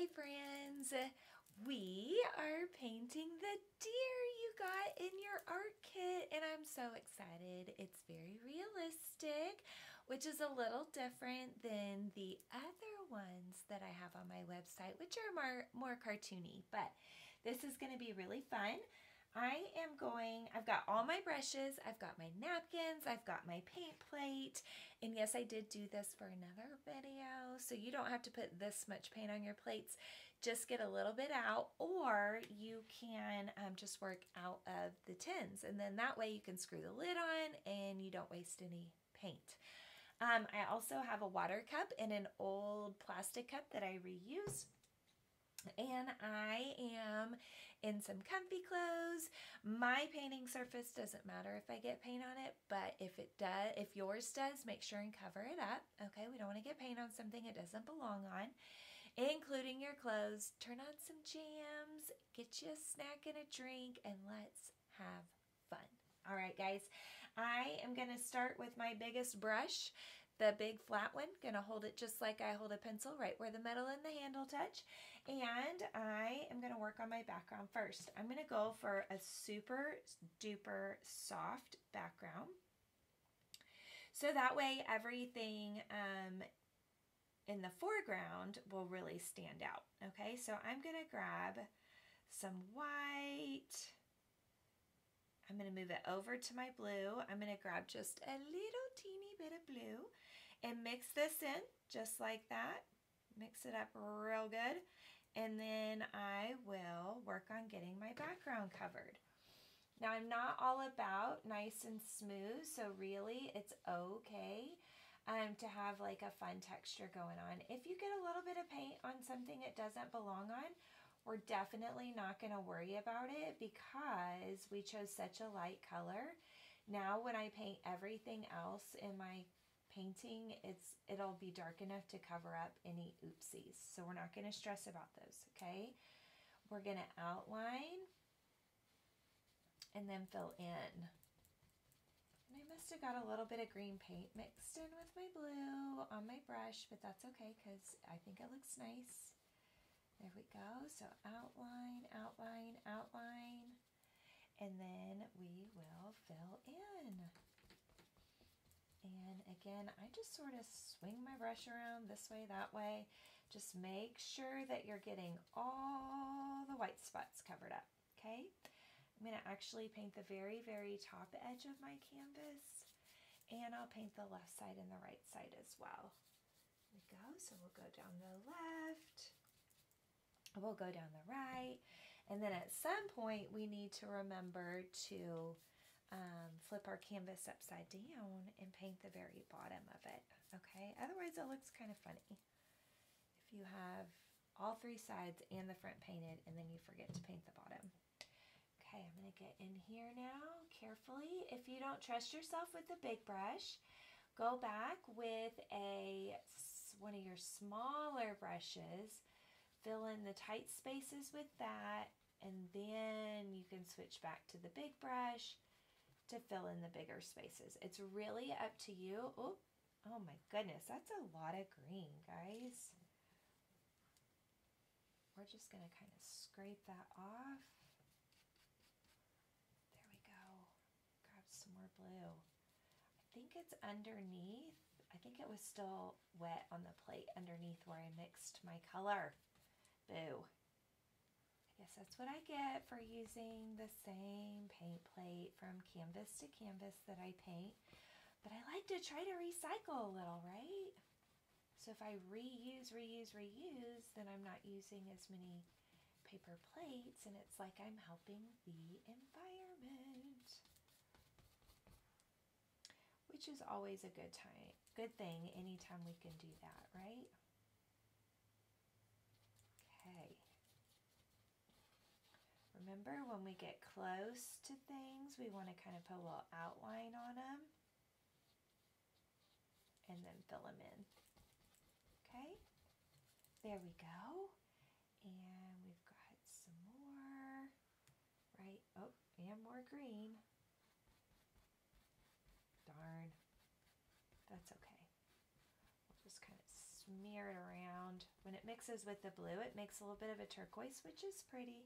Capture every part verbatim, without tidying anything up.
Hey friends, we are painting the deer you got in your art kit and I'm so excited. It's very realistic, which is a little different than the other ones that I have on my website, which are more, more cartoony, but this is going to be really fun. I am going, I've got all my brushes, I've got my napkins, I've got my paint plate, and yes, I did do this for another video, so you don't have to put this much paint on your plates. Just get a little bit out, or you can um, just work out of the tins, and then that way you can screw the lid on and you don't waste any paint. Um, I also have a water cup and an old plastic cup that I reuse. And I am in some comfy clothes. My painting surface doesn't matter if I get paint on it, but if it does, if yours does, make sure and cover it up. Okay, we don't want to get paint on something it doesn't belong on, including your clothes. Turn on some jams, get you a snack and a drink, and let's have fun. All right, guys, I am going to start with my biggest brush, the big flat one. Going to hold it just like I hold a pencil, right where the metal and the handle touch. And I am going to work on my background first. I'm going to go for a super duper soft background. So that way everything um, in the foreground will really stand out. Okay, so I'm going to grab some white. I'm going to move it over to my blue. I'm going to grab just a little teeny bit of blue and mix this in just like that. Mix it up real good. And then I will work on getting my background covered. Now I'm not all about nice and smooth, so really it's okay um, to have like a fun texture going on. If you get a little bit of paint on something it doesn't belong on, we're definitely not going to worry about it because we chose such a light color. Now when I paint everything else in my painting, it's it'll be dark enough to cover up any oopsies. So we're not going to stress about those, okay? We're going to outline and then fill in. And I must have got a little bit of green paint mixed in with my blue on my brush, but that's okay because I think it looks nice. There we go. So outline, outline, outline, and then we will fill in. And again, I just sort of swing my brush around this way, that way. Just make sure that you're getting all the white spots covered up, okay? I'm going to actually paint the very, very top edge of my canvas, and I'll paint the left side and the right side as well. There we go. So we'll go down the left. We'll go down the right, and then at some point we need to remember to um, flip our canvas upside down and paint the very bottom of it, okay? Otherwise it looks kind of funny if you have all three sides and the front painted and then you forget to paint the bottom. Okay, I'm going to get in here now carefully. If you don't trust yourself with the big brush, go back with a one of your smaller brushes. Fill in the tight spaces with that, and then you can switch back to the big brush to fill in the bigger spaces. It's really up to you. Oh, oh my goodness, that's a lot of green, guys. We're just going to kind of scrape that off. There we go. Grab some more blue. I think it's underneath. I think it was still wet on the plate underneath where I mixed my color. Boo. I guess that's what I get for using the same paint plate from canvas to canvas that I paint. But I like to try to recycle a little, right? So if I reuse, reuse, reuse, then I'm not using as many paper plates, and it's like I'm helping the environment. Which is always a good time, good thing anytime we can do that, right? Okay. Remember, when we get close to things, we want to kind of put a little outline on them and then fill them in. Okay, there we go. And we've got some more, right? Oh, and more green. Darn. That's okay. We'll just kind of smear it around. When it mixes with the blue, it makes a little bit of a turquoise, which is pretty.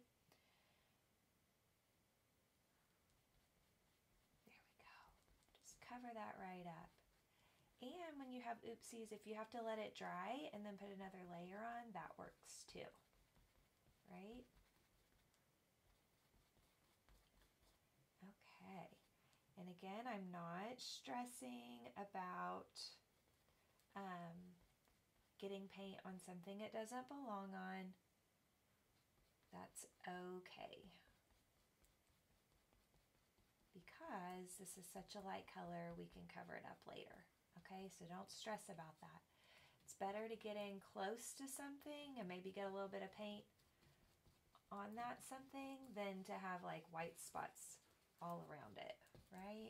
There we go. Just cover that right up. And when you have oopsies, if you have to let it dry and then put another layer on, that works too, right? Okay. And again, I'm not stressing about um, getting paint on something it doesn't belong on. That's okay. Because this is such a light color, we can cover it up later. Okay, so don't stress about that. It's better to get in close to something and maybe get a little bit of paint on that something than to have like white spots all around it, right?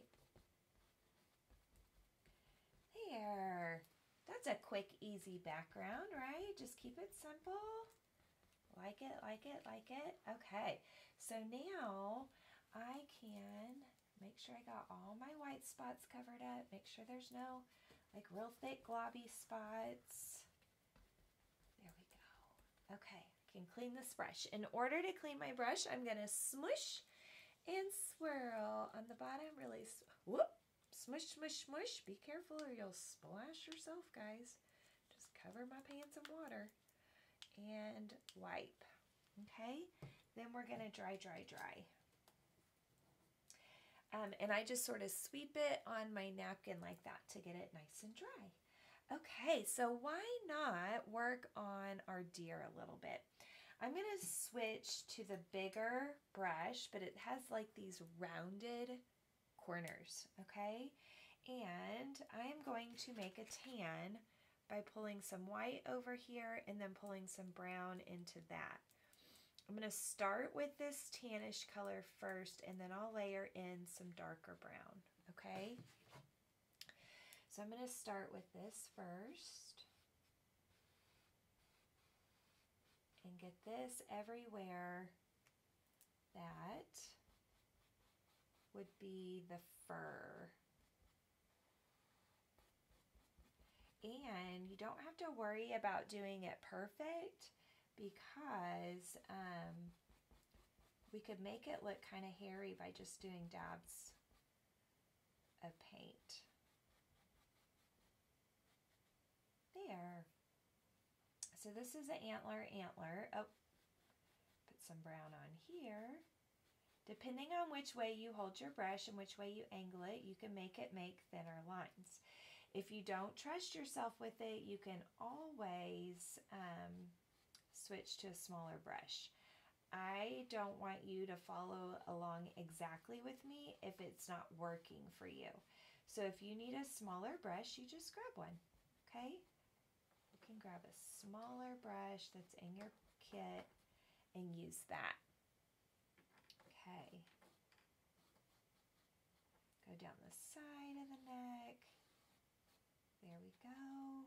There. That's a quick, easy background, right? Just keep it simple. Like it, like it, like it. Okay, so now I can make sure I got all my white spots covered up. Make sure there's no like real thick globby spots. There we go. Okay, I can clean this brush. In order to clean my brush, I'm gonna smush and swirl on the bottom. Really, whoop, smush, smush, smush. Be careful or you'll splash yourself, guys. Just cover my pants in water and wipe. Okay, then we're gonna dry, dry, dry. Um, and I just sort of sweep it on my napkin like that to get it nice and dry. Okay, so why not work on our deer a little bit? I'm going to switch to the bigger brush, but it has like these rounded corners, okay? And I am going to make a tan by pulling some white over here and then pulling some brown into that. I'm going to start with this tannish color first, and then I'll layer in some darker brown, okay? So I'm going to start with this first and get this everywhere that would be the fur. And you don't have to worry about doing it perfect, because um, we could make it look kind of hairy by just doing dabs of paint. There. So this is an antler, antler. Oh, put some brown on here. Depending on which way you hold your brush and which way you angle it, you can make it make thinner lines. If you don't trust yourself with it, you can always um, switch to a smaller brush. I don't want you to follow along exactly with me if it's not working for you. So if you need a smaller brush, you just grab one, okay? You can grab a smaller brush that's in your kit and use that. Okay. Go down the side of the neck. There we go.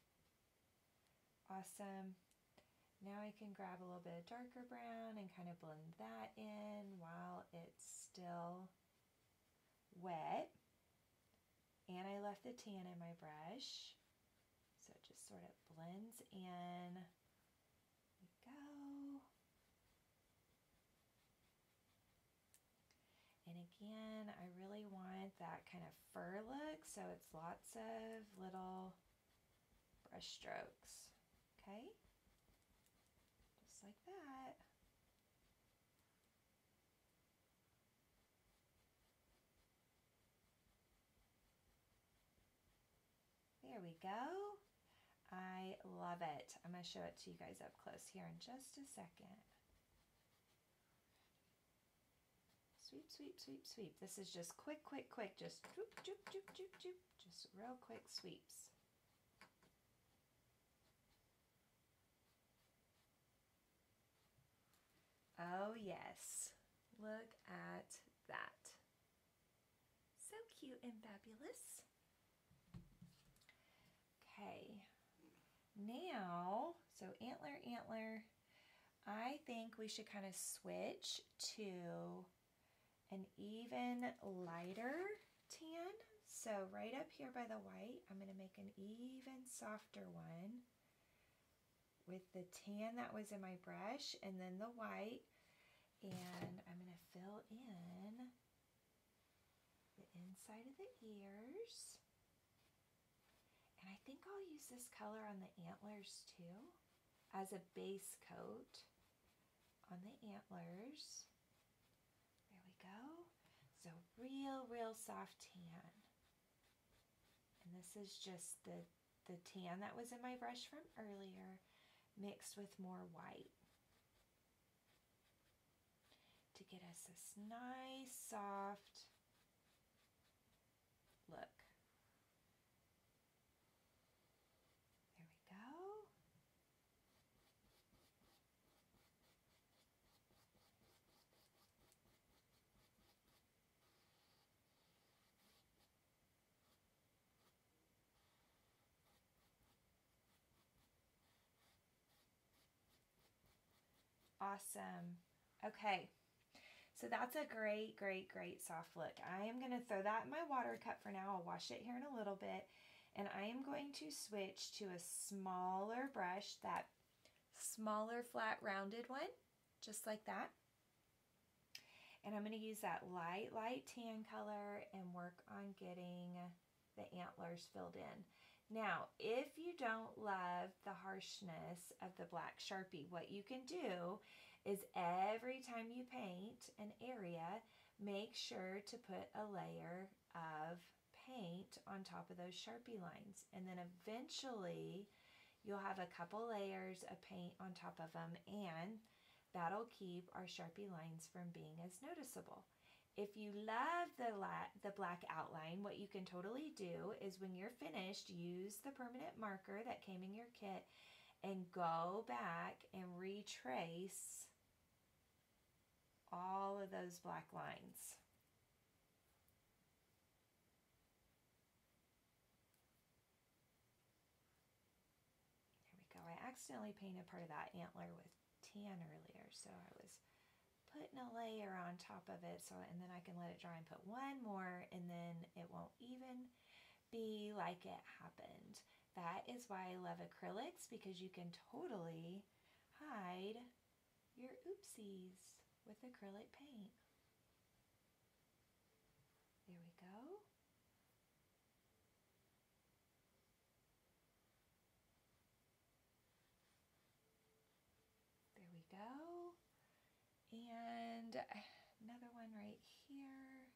Awesome. Now I can grab a little bit of darker brown and kind of blend that in while it's still wet. And I left the tan in my brush, so it just sort of blends in. There we go. And again, I really want that kind of fur look, so it's lots of little brush strokes, okay? Just like that. There we go. I love it. I'm going to show it to you guys up close here in just a second. Sweep, sweep, sweep, sweep. This is just quick, quick, quick. Just joop, joop, joop, joop, joop. Just real quick sweeps. Oh yes, look at that. So cute and fabulous. Okay, now, so antler, antler, I think we should kind of switch to an even lighter tan. So right up here by the white, I'm going to make an even softer one with the tan that was in my brush and then the white. And I'm going to fill in the inside of the ears. And I think I'll use this color on the antlers too, as a base coat on the antlers. There we go. So real, real soft tan. And this is just the, the tan that was in my brush from earlier mixed with more white to get us this nice, soft look. Awesome. Okay, so that's a great, great, great soft look. I am going to throw that in my water cup for now. I'll wash it here in a little bit. And I am going to switch to a smaller brush, that smaller, flat, rounded one, just like that. And I'm going to use that light, light tan color and work on getting the antlers filled in. Now, if you don't love the harshness of the black Sharpie, what you can do is every time you paint an area, make sure to put a layer of paint on top of those Sharpie lines. And then eventually you'll have a couple layers of paint on top of them, and that'll keep our Sharpie lines from being as noticeable. If you love the, la the black outline, what you can totally do is when you're finished, use the permanent marker that came in your kit and go back and retrace all of those black lines. There we go. I accidentally painted part of that antler with tan earlier, so I was putting a layer on top of it, so and then I can let it dry and put one more, and then it won't even be like it happened. That is why I love acrylics, because you can totally hide your oopsies with acrylic paint. There we go. There we go. And another one right here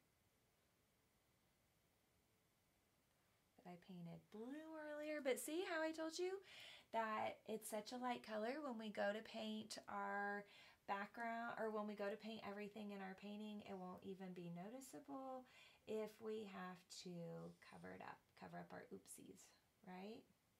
that I painted blue earlier. But see how I told you that it's such a light color when we go to paint our background, or when we go to paint everything in our painting, it won't even be noticeable if we have to cover it up, cover up our oopsies, right?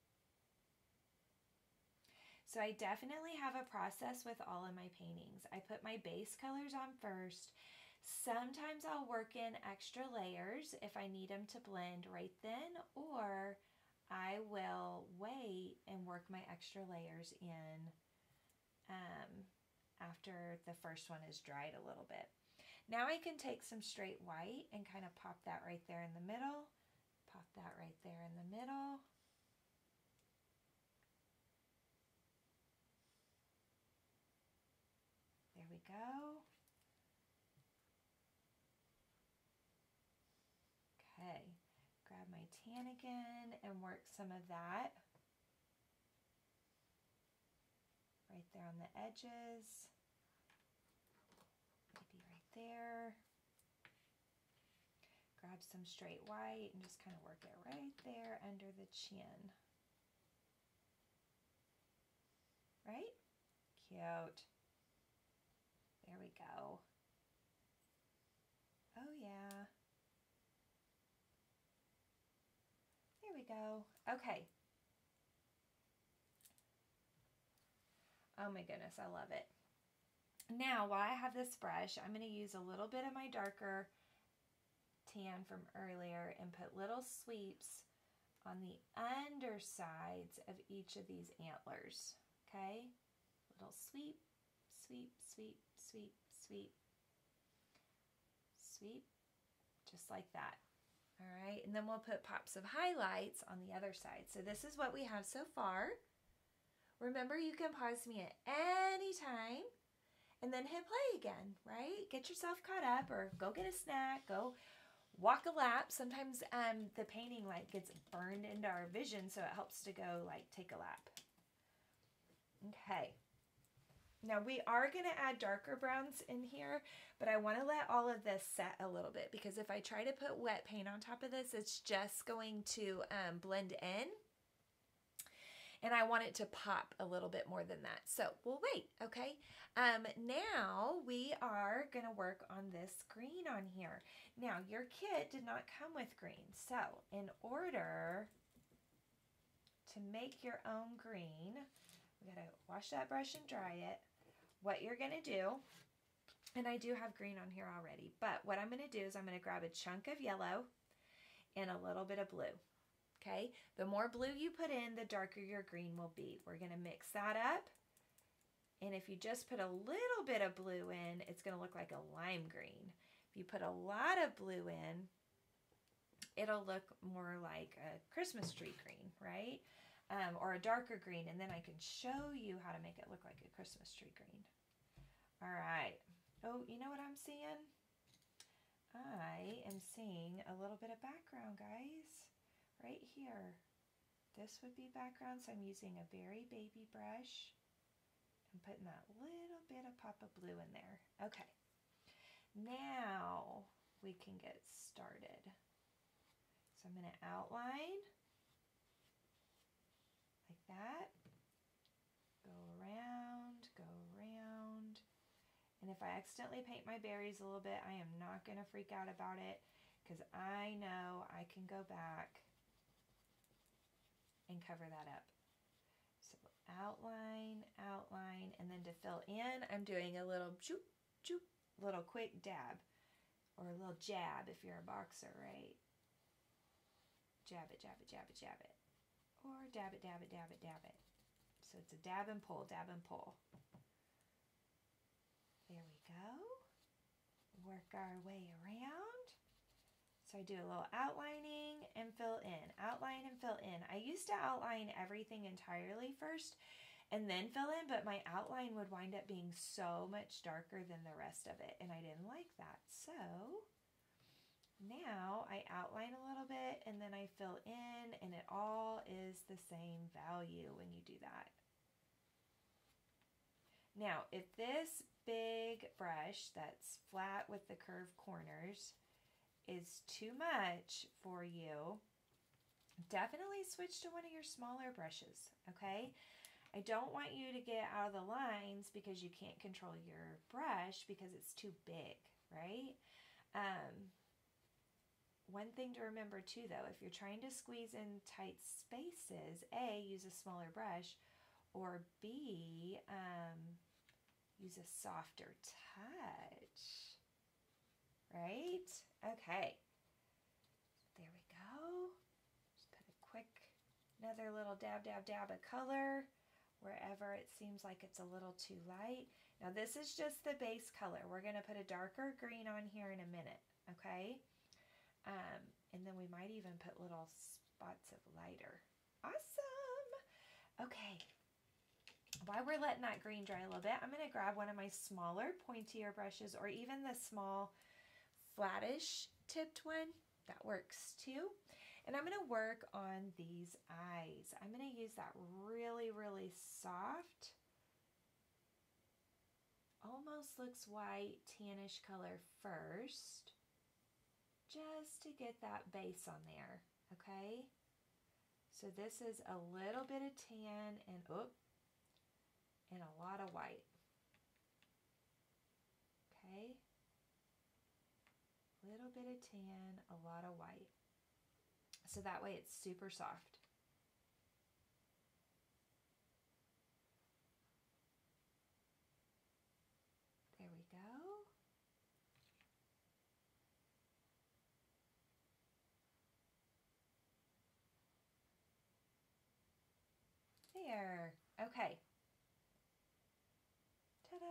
So I definitely have a process with all of my paintings. I put my base colors on first. Sometimes I'll work in extra layers if I need them to blend right then, or I will wait and work my extra layers in um, after the first one is dried a little bit. Now I can take some straight white and kind of pop that right there in the middle. Pop that right there in the middle. There we go. Okay, grab my tan again and work some of that right there on the edges. Maybe right there. Grab some straight white and just kind of work it right there under the chin. Right? Cute. There we go. Oh yeah. There we go. Okay. Oh my goodness, I love it. Now, while I have this brush, I'm going to use a little bit of my darker tan from earlier and put little sweeps on the undersides of each of these antlers. Okay? Little sweep, sweep, sweep, sweep, sweep, sweep, just like that. All right, and then we'll put pops of highlights on the other side. So this is what we have so far. Remember, you can pause me at any time and then hit play again, right? Get yourself caught up or go get a snack, go walk a lap. Sometimes um, the painting like gets burned into our vision, so it helps to go like take a lap. Okay. Now we are going to add darker browns in here, but I want to let all of this set a little bit because if I try to put wet paint on top of this, it's just going to um, blend in. And I want it to pop a little bit more than that. So we'll wait, okay? Um, now we are going to work on this green on here. Now your kit did not come with green. So in order to make your own green, we got to wash that brush and dry it. What you're going to do, and I do have green on here already, but what I'm going to do is I'm going to grab a chunk of yellow and a little bit of blue. Okay, the more blue you put in, the darker your green will be. We're going to mix that up. And if you just put a little bit of blue in, it's going to look like a lime green. If you put a lot of blue in, it'll look more like a Christmas tree green, right? Um, or a darker green, and then I can show you how to make it look like a Christmas tree green. All right. Oh, you know what I'm seeing? I am seeing a little bit of background, guys. Right here. This would be background, so I'm using a very baby brush and putting that little bit of pop of blue in there. Okay. Now we can get started. So I'm going to outline like that. Go around, go around. And if I accidentally paint my berries a little bit, I am not going to freak out about it because I know I can go back and cover that up. So outline, outline, and then to fill in, I'm doing a little choop, choop, little quick dab, or a little jab if you're a boxer, right? Jab it, jab it, jab it, jab it. Or dab it, dab it, dab it, dab it. So it's a dab and pull, dab and pull. There we go. Work our way around. So I do a little outlining and fill in, outline and fill in. I used to outline everything entirely first and then fill in, but my outline would wind up being so much darker than the rest of it, and I didn't like that. So now I outline a little bit and then I fill in, and it all is the same value when you do that. Now, if this big brush that's flat with the curved corners is too much for you, definitely switch to one of your smaller brushes, okay? I don't want you to get out of the lines because you can't control your brush because it's too big, right? Um, one thing to remember too though, if you're trying to squeeze in tight spaces, A, use a smaller brush, or B, um, use a softer touch. Right? Okay. There we go. Just put a quick, another little dab, dab, dab of color wherever it seems like it's a little too light. Now this is just the base color. We're going to put a darker green on here in a minute, okay? Um, and then we might even put little spots of lighter. Awesome! Okay. While we're letting that green dry a little bit, I'm going to grab one of my smaller, pointier brushes, or even the small flattish tipped one. That works too. And I'm going to work on these eyes. I'm going to use that really, really soft, almost looks white, tannish color first, just to get that base on there, okay? So this is a little bit of tan and, oop, and a lot of white, okay? Little bit of tan, a lot of white. So that way it's super soft. There we go. There. Okay. Ta-da!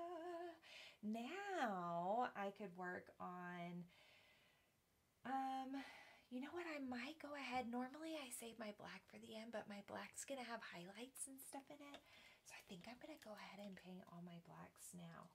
Now I could work on Um, you know what, I might go ahead, normally I save my black for the end, but my black's gonna have highlights and stuff in it, think I'm going to go ahead and paint all my blacks now.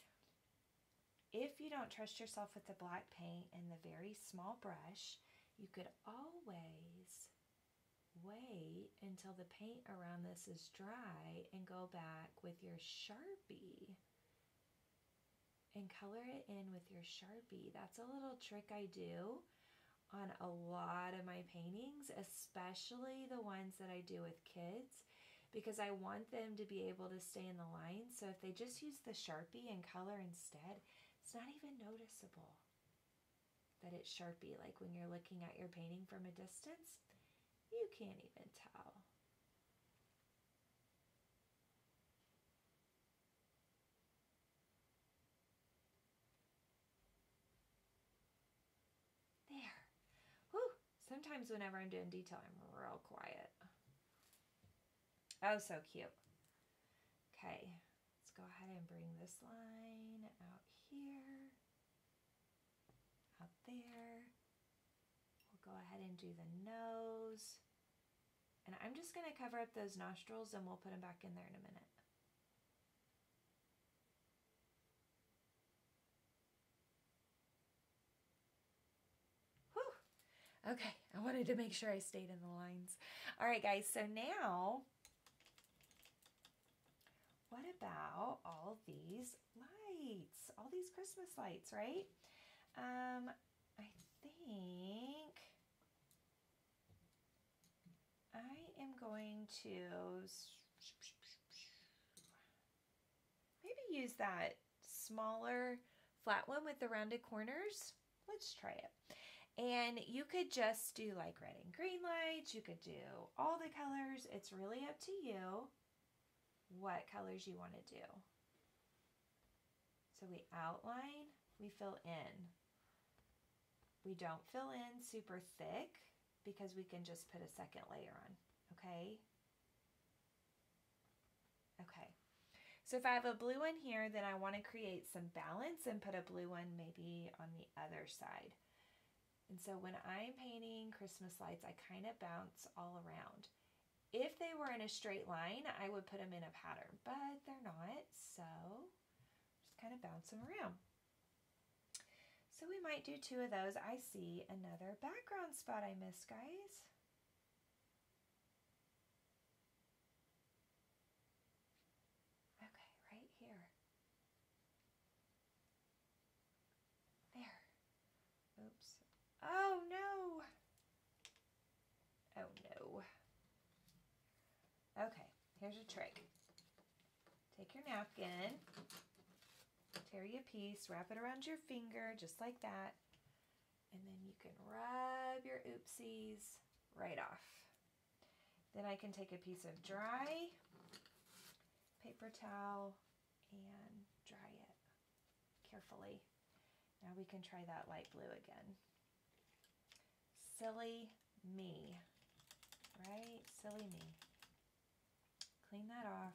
If you don't trust yourself with the black paint and the very small brush, you could always wait until the paint around this is dry and go back with your Sharpie and color it in with your Sharpie. That's a little trick I do on a lot of my paintings, especially the ones that I do with kids, because I want them to be able to stay in the lines. So if they just use the Sharpie and color instead, it's not even noticeable that it's Sharpie. Like when you're looking at your painting from a distance, you can't even tell. There. Whew. Sometimes whenever I'm doing detail, I'm real quiet. Oh, so cute. Okay, let's go ahead and bring this line out here, out there. We'll go ahead and do the nose. And I'm just going to cover up those nostrils and we'll put them back in there in a minute. Whew. Okay, I wanted to make sure I stayed in the lines. All right, guys, so now, what about all these lights? All these Christmas lights, right? Um, I think I am going to maybe use that smaller flat one with the rounded corners. Let's try it. And you could just do like red and green lights. You could do all the colors. It's really up to you what colors you want to do. So we outline, we fill in. We don't fill in super thick because we can just put a second layer on, okay? Okay. So if I have a blue one here, then I want to create some balance and put a blue one maybe on the other side. And so when I'm painting Christmas lights, I kind of bounce all around. If they were in a straight line, I would put them in a pattern, but they're not, so just kind of bounce them around. So we might do two of those. I see another background spot I missed, guys. Okay, right here. There. Oops. Oh, no. Oh, no. Okay, here's a trick. Take your napkin, tear you a piece, wrap it around your finger, just like that, and then you can rub your oopsies right off. Then I can take a piece of dry paper towel and dry it carefully. Now we can try that light blue again. Silly me, right? Silly me. Clean that off.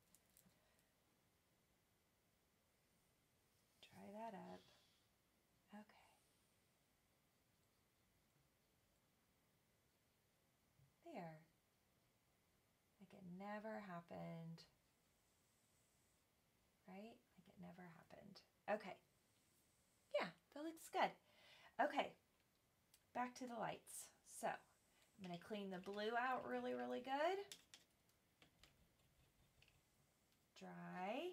Dry that up. Okay. There. Like it never happened. Right? Like it never happened. Okay. Yeah, that looks good. Okay. Back to the lights. So, I'm going to clean the blue out really, really good. Dry.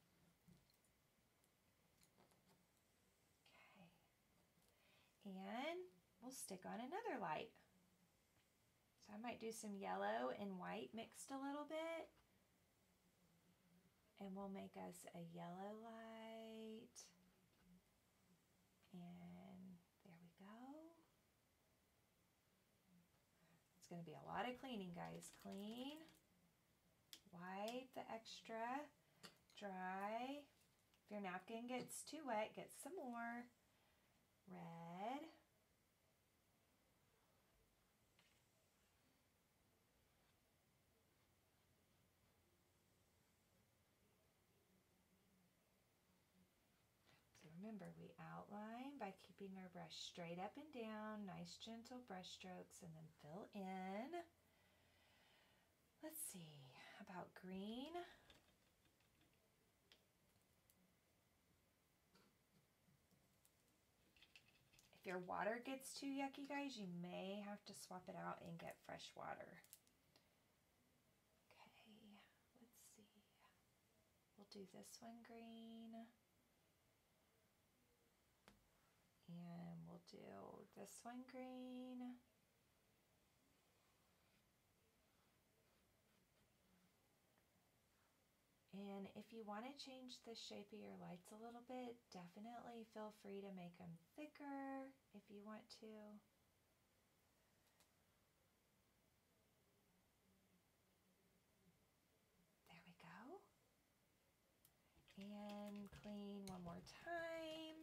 Okay. And we'll stick on another light. So I might do some yellow and white mixed a little bit. And we'll make us a yellow light. And there we go. It's going to be a lot of cleaning, guys. Clean. Wipe the extra. Dry. If your napkin gets too wet, get some more. Red. So remember, we outline by keeping our brush straight up and down, nice gentle brush strokes, and then fill in. Let's see, about green. your water gets too yucky, guys, you may have to swap it out and get fresh water. Okay, let's see. We'll do this one green. And we'll do this one green. And if you want to change the shape of your lights a little bit, definitely feel free to make them thicker if you want to. There we go. And clean one more time.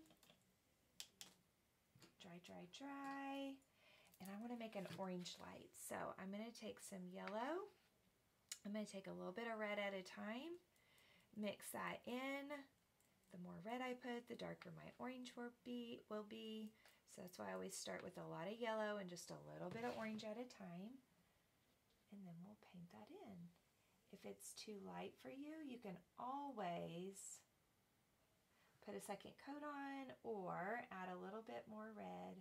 Dry, dry, dry. And I want to make an orange light. So I'm going to take some yellow. I'm going to take a little bit of red at a time. Mix that in. The more red I put, the darker my orange will be, will be. So that's why I always start with a lot of yellow and just a little bit of orange at a time. And then we'll paint that in. If it's too light for you, you can always put a second coat on or add a little bit more red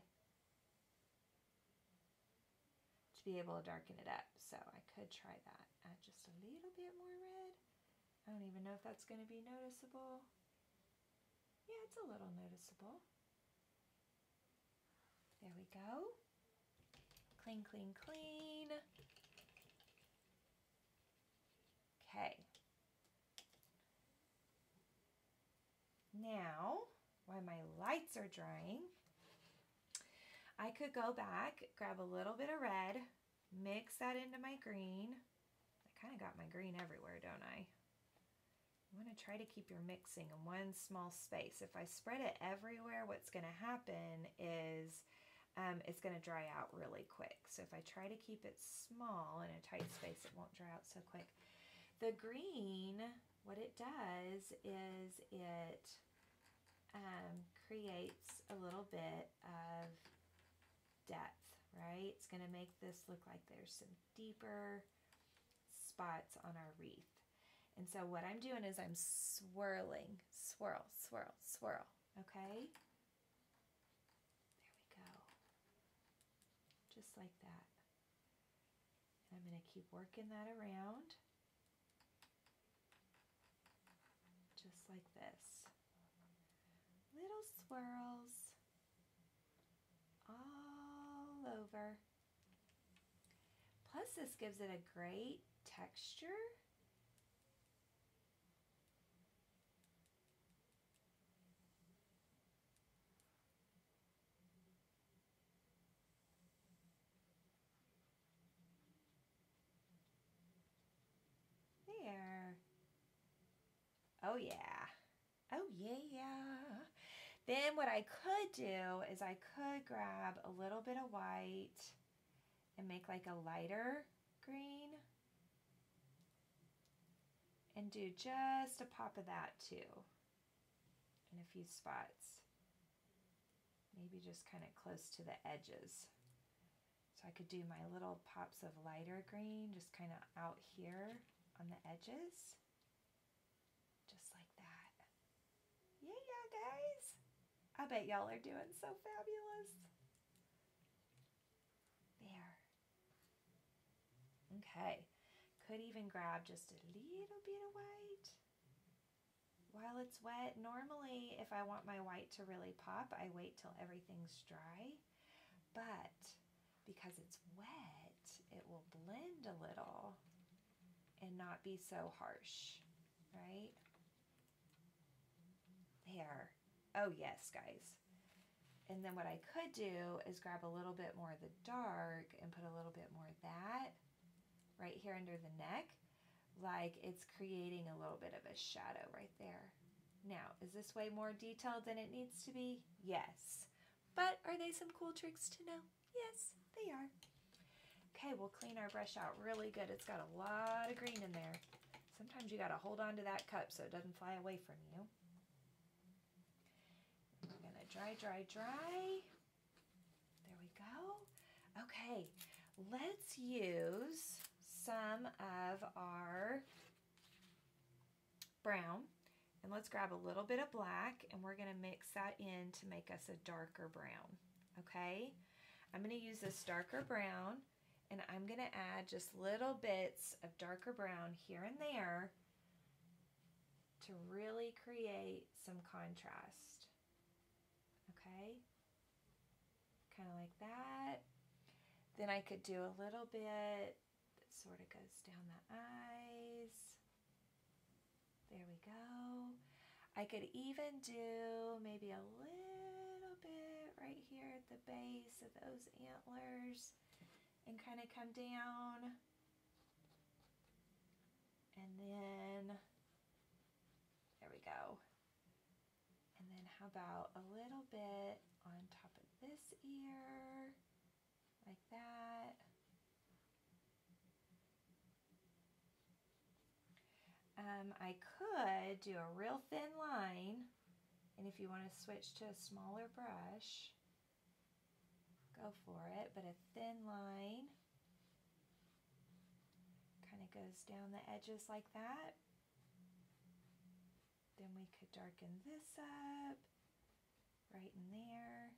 to be able to darken it up. So I could try that. Add just a little bit more red. I don't even know if that's going to be noticeable. Yeah, it's a little noticeable. There we go. Clean, clean, clean. Okay. Now, while my lights are drying, I could go back, grab a little bit of red, mix that into my green. I kind of got my green everywhere, don't I? You want to try to keep your mixing in one small space. If I spread it everywhere, what's going to happen is um, it's going to dry out really quick. So if I try to keep it small in a tight space, it won't dry out so quick. The green, what it does is it um, creates a little bit of depth, right? It's going to make this look like there's some deeper spots on our wreath. And so what I'm doing is I'm swirling, swirl, swirl, swirl, okay? There we go. Just like that. And I'm going to keep working that around. Just like this. Little swirls all over. Plus this gives it a great texture. There. Oh yeah. Oh yeah. Then what I could do is I could grab a little bit of white and make like a lighter green and do just a pop of that too in a few spots. Maybe just kind of close to the edges. So I could do my little pops of lighter green just kind of out here on the edges. Just like that. Yeah, yeah, guys. I bet y'all are doing so fabulous. There. Okay. Could even grab just a little bit of white while it's wet. Normally, if I want my white to really pop, I wait till everything's dry. But because it's wet, it will blend a little and not be so harsh, right? There. Oh yes, guys. And then what I could do is grab a little bit more of the dark and put a little bit more of that right here under the neck, like it's creating a little bit of a shadow right there. Now, is this way more detailed than it needs to be? Yes. But are they some cool tricks to know? Yes, they are. Okay, we'll clean our brush out really good. It's got a lot of green in there. Sometimes you got to hold on to that cup so it doesn't fly away from you. We're going to dry, dry, dry. There we go. Okay, let's use some of our brown and let's grab a little bit of black and we're going to mix that in to make us a darker brown. okay? I'm going to use this darker brown, and I'm going to add just little bits of darker brown here and there to really create some contrast, okay? Kind of like that. Then I could do a little bit that sort of goes down the eyes. There we go. I could even do maybe a little bit right here at the base of those antlers and kind of come down. And then, there we go. And then how about a little bit on top of this ear, like that. Um, I could do a real thin line, and if you want to switch to a smaller brush, go for it, but a thin line kind of goes down the edges like that. Then we could darken this up, right in there.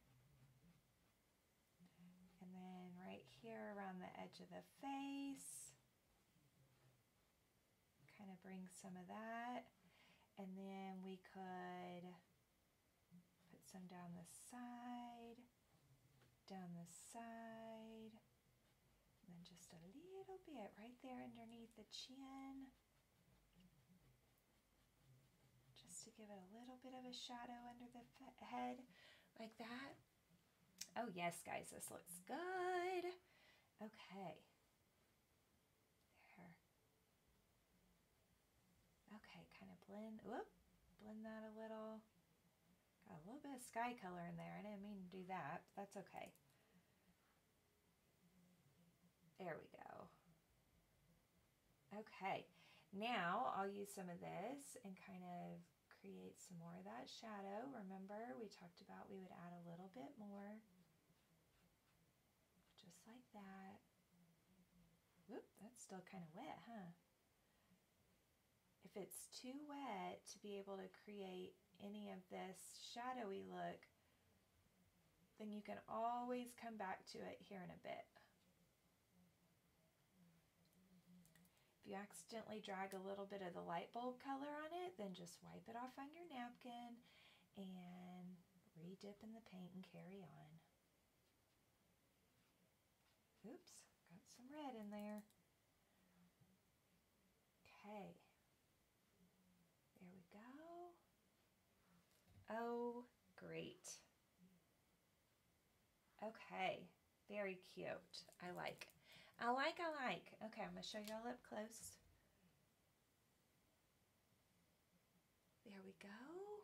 And then right here around the edge of the face. Kind of bring some of that, and then we could put some down the side, down the side, and then just a little bit right there underneath the chin, just to give it a little bit of a shadow under the head, like that. Oh yes, guys, this looks good. Okay. Okay, kind of blend, whoop, blend that a little. Got a little bit of sky color in there. I didn't mean to do that, but that's okay. There we go. Okay, now I'll use some of this and kind of create some more of that shadow. Remember, we talked about we would add a little bit more. Just like that. Whoop, that's still kind of wet, huh? If it's too wet to be able to create any of this shadowy look, then you can always come back to it here in a bit. If you accidentally drag a little bit of the light bulb color on it, then just wipe it off on your napkin and re-dip in the paint and carry on. Oops, got some red in there. Okay. There we go. Oh, great. Okay, very cute. I like. I like, I like. Okay, I'm going to show y'all up close. There we go.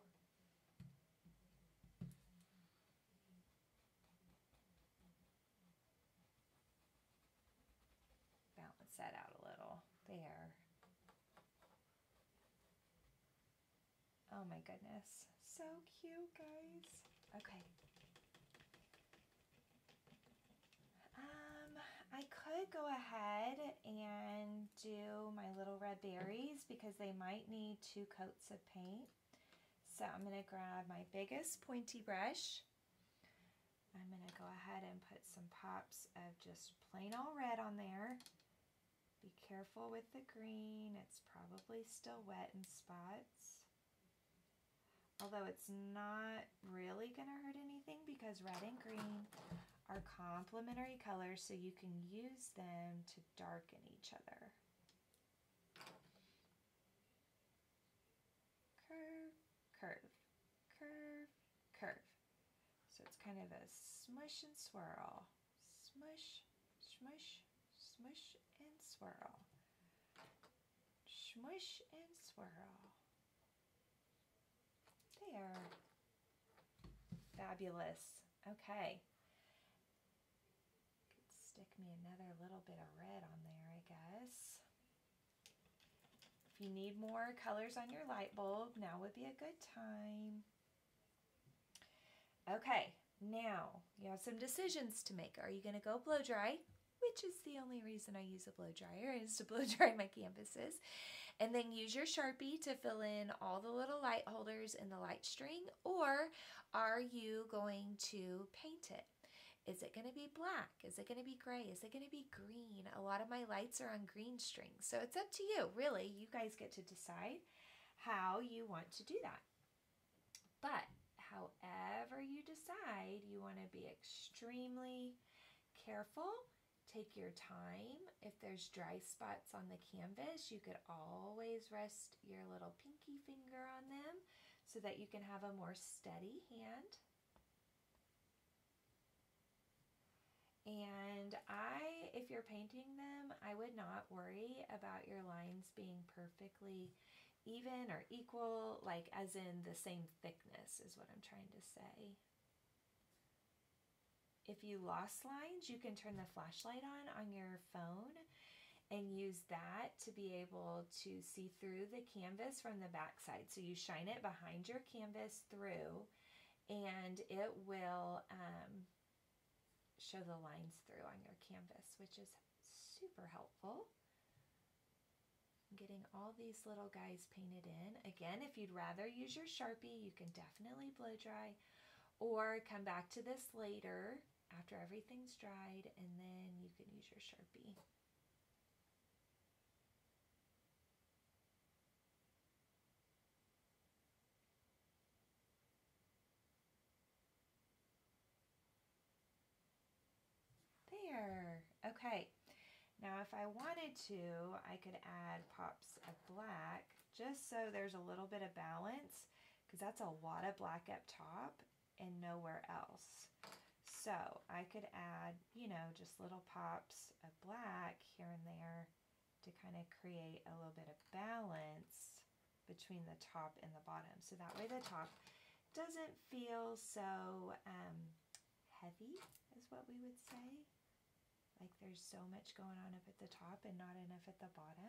Balance that out a little. There. Oh my goodness. So cute, guys. Okay. Um, I could go ahead and do my little red berries because they might need two coats of paint. So I'm going to grab my biggest pointy brush. I'm going to go ahead and put some pops of just plain old red on there. Be careful with the green. It's probably still wet in spots. Although it's not really going to hurt anything because red and green are complementary colors, so you can use them to darken each other. Curve, curve, curve, curve. So it's kind of a smush and swirl. Smush, smush, smush, and swirl. Smush and swirl. There. Fabulous. Okay. Could stick me another little bit of red on there, I guess. If you need more colors on your light bulb, now would be a good time. Okay, now you have some decisions to make. Are you going to go blow dry? Which is the only reason I use a blow dryer, is to blow dry my canvases. And then use your Sharpie to fill in all the little light holders in the light string, or are you going to paint it? Is it going to be black? Is it going to be gray? Is it going to be green? A lot of my lights are on green strings. So it's up to you, really. You guys get to decide how you want to do that. But however you decide, you want to be extremely careful. Take your time. If there's dry spots on the canvas, you could always rest your little pinky finger on them so that you can have a more steady hand. And I, if you're painting them, I would not worry about your lines being perfectly even or equal, like as in the same thickness is what I'm trying to say. If you lost lines, you can turn the flashlight on on your phone and use that to be able to see through the canvas from the back side. So you shine it behind your canvas through, and it will um, show the lines through on your canvas, which is super helpful. I'm getting all these little guys painted in. Again, if you'd rather use your Sharpie, you can definitely blow dry or come back to this later after everything's dried, and then you can use your Sharpie. There. Okay. Now if I wanted to, I could add pops of black just so there's a little bit of balance, because that's a lot of black up top and nowhere else. So I could add, you know, just little pops of black here and there to kind of create a little bit of balance between the top and the bottom. So that way the top doesn't feel so um, heavy, is what we would say. Like there's so much going on up at the top and not enough at the bottom.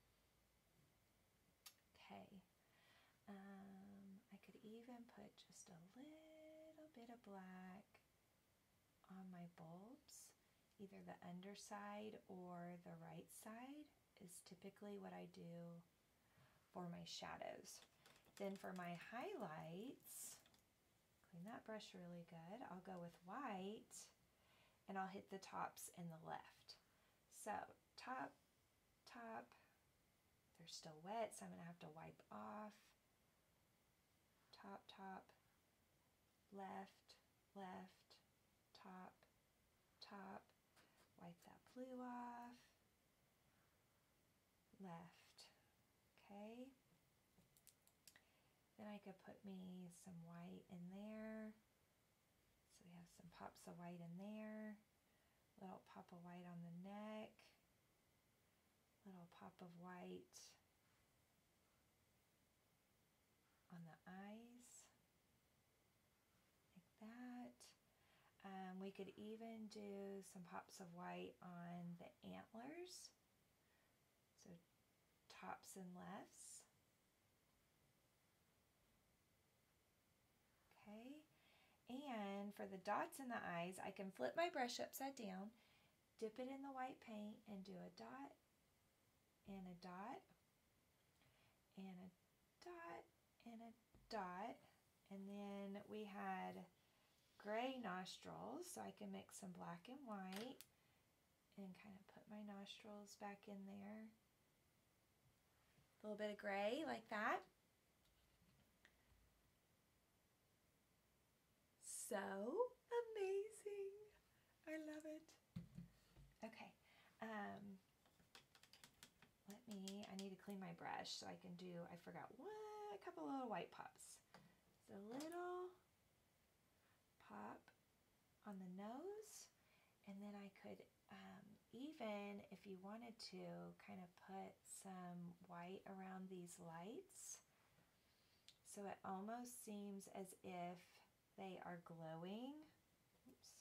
Okay. Um, I could even put just a little bit of black on my bulbs. Either the underside or the right side is typically what I do for my shadows. Then for my highlights, clean that brush really good. I'll go with white, and I'll hit the tops and the left. So top, top, they're still wet, so I'm gonna have to wipe off. Top, top, left, left, top, top, wipe that blue off, left, okay. Then I could put me some white in there. So we have some pops of white in there, little pop of white on the neck, little pop of white on the eyes, like that. Um, we could even do some pops of white on the antlers, so tops and lefts. Okay. And for the dots in the eyes, I can flip my brush upside down, dip it in the white paint, and do a dot, and a dot, and a dot, and a dot. And then we had gray nostrils, so I can mix some black and white and kind of put my nostrils back in there. A little bit of gray like that. So amazing. I love it. Okay. Um, let me, I need to clean my brush so I can do, I forgot what, a couple little white pops. So a little pop on the nose, and then I could um, even, if you wanted to, kind of put some white around these lights so it almost seems as if they are glowing. Oops.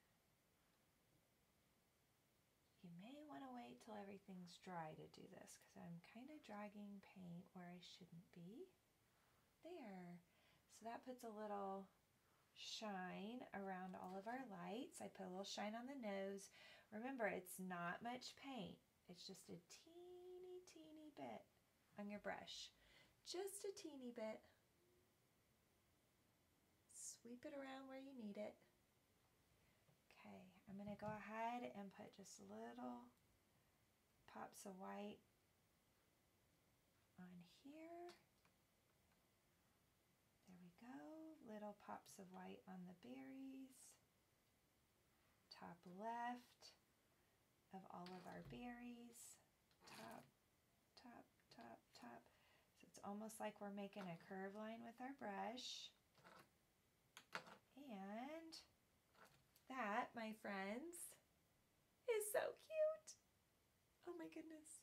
You may want to wait till everything's dry to do this, because I'm kind of dragging paint where I shouldn't be. There. So that puts a little shine around all of our lights. I put a little shine on the nose. Remember, it's not much paint. It's just a teeny, teeny bit on your brush. Just a teeny bit. Sweep it around where you need it. Okay. I'm going to go ahead and put just little pops of white on here. There we go. Little pops of white on the berries. Top left of all of our berries. Top, top, top, top. So it's almost like we're making a curve line with our brush. And that, my friends, is so cute. Oh my goodness.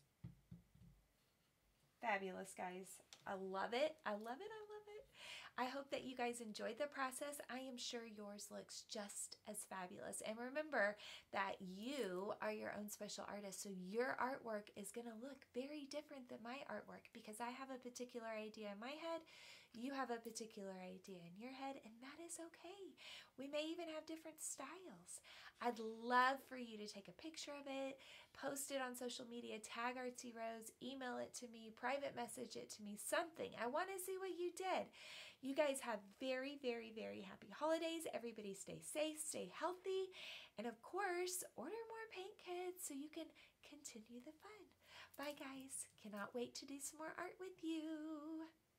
Fabulous, guys. I love it. I love it. I love it. I hope that you guys enjoyed the process. I am sure yours looks just as fabulous. And remember that you are your own special artist, so your artwork is going to look very different than my artwork because I have a particular idea in my head, you have a particular idea in your head, and that is okay. We may even have different styles. I'd love for you to take a picture of it, post it on social media, tag Artsy Rose, email it to me, private message it to me, something. I want to see what you did. You guys have very, very, very happy holidays. Everybody stay safe, stay healthy, and of course, order more paint kits so you can continue the fun. Bye, guys. Cannot wait to do some more art with you.